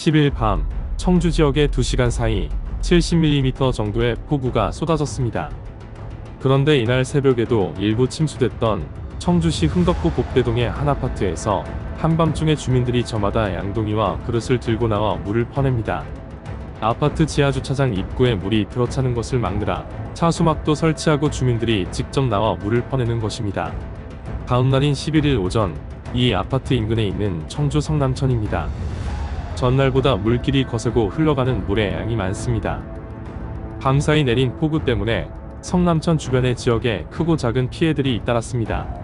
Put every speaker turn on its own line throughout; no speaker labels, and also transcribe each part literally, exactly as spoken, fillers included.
십 일 밤 청주 지역의 두 시간 사이 칠십 밀리미터 정도의 폭우가 쏟아졌습니다. 그런데 이날 새벽에도 일부 침수됐던 청주시 흥덕구 복대동의 한 아파트에서 한밤중에 주민들이 저마다 양동이와 그릇을 들고 나와 물을 퍼냅니다. 아파트 지하주차장 입구에 물이 들어차는 것을 막느라 차수막도 설치하고 주민들이 직접 나와 물을 퍼내는 것입니다. 다음날인 십일 일 오전 이 아파트 인근에 있는 청주 성남천입니다. 전날보다 물길이 거세고 흘러가는 물의 양이 많습니다. 밤사이 내린 폭우 때문에 성남천 주변의 지역에 크고 작은 피해들이 잇따랐습니다.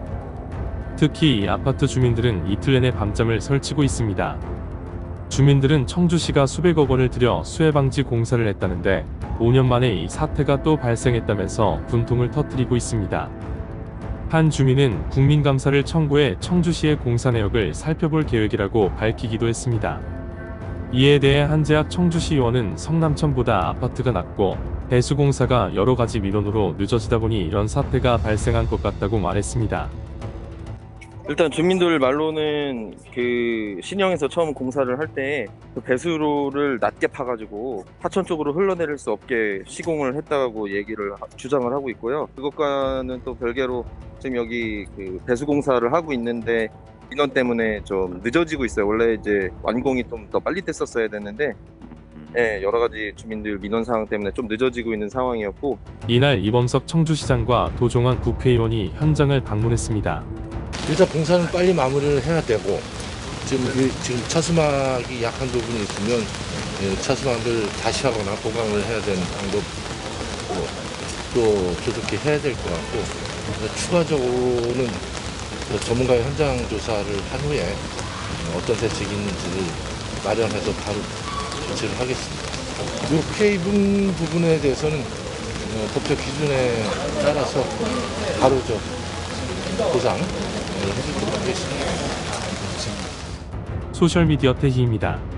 특히 이 아파트 주민들은 이틀 내내 밤잠을 설치고 있습니다. 주민들은 청주시가 수백억 원을 들여 수해방지 공사를 했다는데 오 년 만에 이 사태가 또 발생했다면서 분통을 터뜨리고 있습니다. 한 주민은 국민감사를 청구해 청주시의 공사 내역을 살펴볼 계획이라고 밝히기도 했습니다. 이에 대해 한재학 청주시의원은 성남천보다 아파트가 낫고 배수공사가 여러가지 민원으로 늦어지다 보니 이런 사태가 발생한 것 같다고 말했습니다.
일단 주민들 말로는 그 신형에서 처음 공사를 할 때 그 배수로를 낮게 파가지고 하천 쪽으로 흘러내릴 수 없게 시공을 했다고 얘기를 하, 주장을 하고 있고요. 그것과는 또 별개로 지금 여기 그 배수 공사를 하고 있는데 민원 때문에 좀 늦어지고 있어요. 원래 이제 완공이 좀 더 빨리 됐었어야 됐는데 네, 여러 가지 주민들 민원 사항 때문에 좀 늦어지고 있는 상황이었고,
이날 이범석 청주시장과 도종환 국회의원이 현장을 방문했습니다.
일단 공사는 빨리 마무리를 해야 되고, 지금 그, 지금 차수막이 약한 부분이 있으면 차수막을 다시 하거나 보강을 해야 되는 방법도 또 조속히 해야 될 것 같고, 추가적으로는 전문가의 현장 조사를 한 후에 어떤 대책이 있는지를 마련해서 바로 조치를 하겠습니다. 이 케이블 부분에 대해서는 법적 기준에 따라서 바로 저 보상을 해주도록 하겠습니다.
소셜미디어 태희입니다.